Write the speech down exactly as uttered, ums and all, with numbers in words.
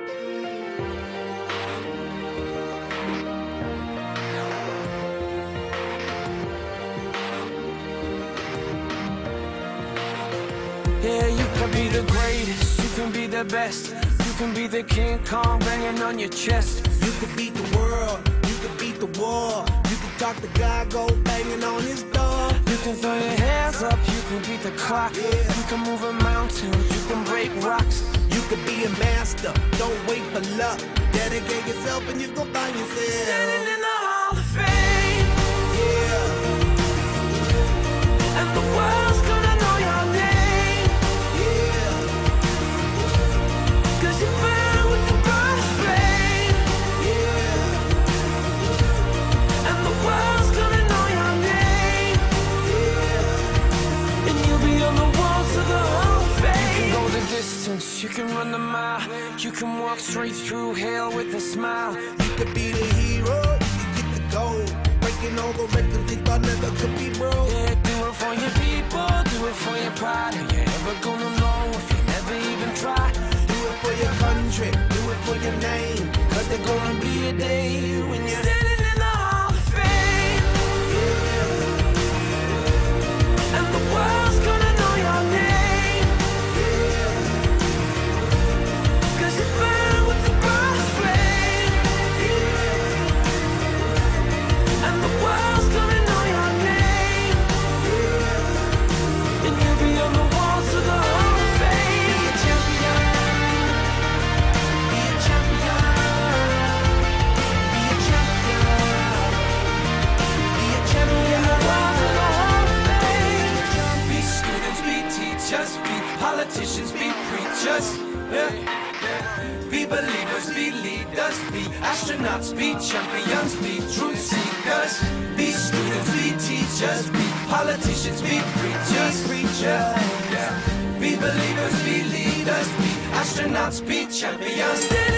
Yeah, you can be the greatest, you can be the best, you can be the King Kong banging on your chest. You can beat the world, you can beat the war. You can talk to God, go banging on his door. You can throw your hands up, you can beat the clock. Yeah. You can move a mountain, you can break rocks. You can be a master, don't wait for luck. Dedicate yourself and you gon' find yourself Standing in the Hall of Fame. Yeah. And the world's gonna know your name. Yeah. Cause you burn with the brightest flame. Yeah. And the world's gonna know your name. Yeah. And you'll be on the walls of the Hall of Fame. You can go the distance, you can run the mile. You can walk straight through hell with a smile. You could be the hero, you can get the gold. Breaking all the records they thought never could be broke. Yeah, do it for your people, do it for your pride. Are you ever gonna know if you never even try? Do it for your country, do it for your name. Cause there's gonna be a day when you're Standing in the Hall of Fame. yeah. And the world's gonna know your name. Yeah. Cause you burn with the brightest flame. Yeah. And the world's gonna know your name. Yeah. And you'll be on the walls of the Hall of Fame. Be a champion. Be a champion. Be a champion. Be a champion. The walls of the Hall of Fame. Be students, be teachers, be politicians, be preachers. Yeah. Be believers, be leaders, be astronauts, be champions, be truth seekers. Be students, be teachers, be politicians, be preachers, preachers. Yeah. Be believers, be leaders, be astronauts, be champions.